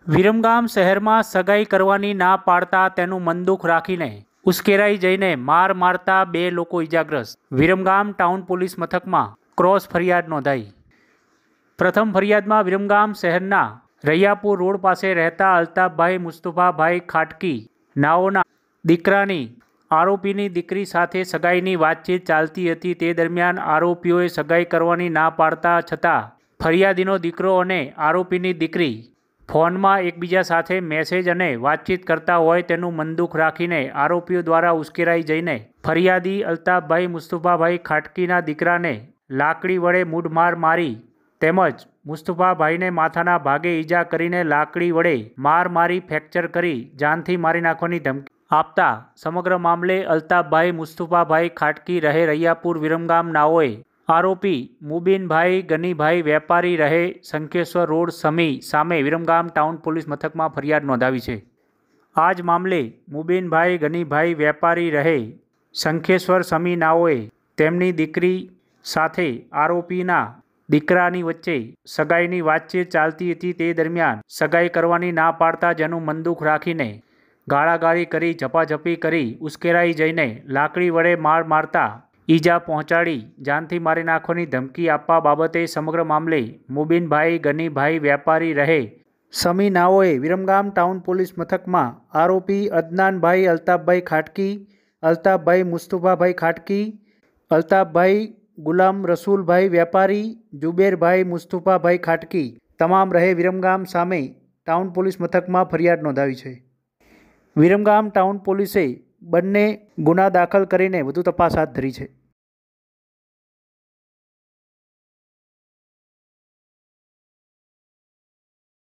વિરમગામ શહેરમાં સગાઈ કરવાની ના પાડતા તેનું મન દુઃખ રાખીને ઉશ્કેરાઈ જઈને માર મારતા 2 લોકો ઇજાગ્રસ્ત। વિરમગામ ટાઉન પોલીસ મથકમાં ક્રોસ ફરિયાદ નોંધાઈ। પ્રથમ ફરિયાદમાં વિરમગામ શહેરના રૈયાપુર રોડ પાસે રહેતા અલ્તાફભાઈ મુસ્તફાભાઈ ખાટકી નાઓના દીકરાની આરોપીની દીકરી સાથે સગાઈની વાતચીત ચાલતી હતી। તે દરમિયાન આરોપીઓએ સગાઈ કરવાની ના પાડતા છતાં ફરિયાદીનો દીકરો અને આરોપીની દીકરી ફોનમાં એકબીજા સાથે મેસેજ અને વાતચીત કરતા હોય તેનું મન દુઃખ રાખીને આરોપીઓ દ્વારા ઉશ્કેરાઈ જઈને ફરિયાદી અલ્તાફભાઈ મુસ્તફાભાઈ ખાટકીના દીકરાને લાકડી વડે મૂઢમાર મારી તેમજ મુસ્તફાભાઈને માથાના ભાગે ઈજા કરીને લાકડી વડે માર મારી ફ્રેક્ચર કરી જાનથી મારી નાખવાની ધમકી આપતા સમગ્ર મામલે અલ્તાફભાઈ મુસ્તફાભાઈ ખાટકી રહે રૈયાપુર વિરમગામ નાઓએ આરોપી મુબીનભાઈ ગનીભાઈ વેપારી રહે શંખેશ્વર રોડ સમી સામે વિરમગામ ટાઉન પોલીસ મથકમાં ફરિયાદ નોંધાવી છે। આ જ મામલે મુબીનભાઈ ગનીભાઈ વેપારી રહે શંખેશ્વર સમી નાઓએ તેમની દીકરી સાથે આરોપીના દીકરાની વચ્ચે સગાઈની વાતચીત ચાલતી હતી। તે દરમિયાન સગાઈ કરવાની ના પાડતા જેનું મન દુઃખ રાખીને ગાળાગાળી કરી ઝપાઝપી કરી ઉશ્કેરાઈ જઈને લાકડી વડે માર મારતા ઈજા પહોંચાડી જાનથી મારી નાખવાની ધમકી આપવા બાબતે સમગ્ર મામલે મુબીનભાઈ ગનીભાઈ વેપારી રહે સમી નાઓએ વિરમગામ ટાઉન પોલીસ મથકમાં આરોપી અદનાનભાઈ અલ્તાફભાઈ ખાટકી, અલ્તાફભાઈ મુસ્તફાભાઈ ખાટકી, અલ્તાફભાઈ ગુલામ રસૂલભાઈ વેપારી, જુબેરભાઈ મુસ્તફાભાઈ ખાટકી તમામ રહે વિરમગામ સામે ટાઉન પોલીસ મથકમાં ફરિયાદ નોંધાવી છે। વિરમગામ ટાઉન પોલીસે બંને ગુના દાખલ કરીને વધુ તપાસ હાથ ધરી છે।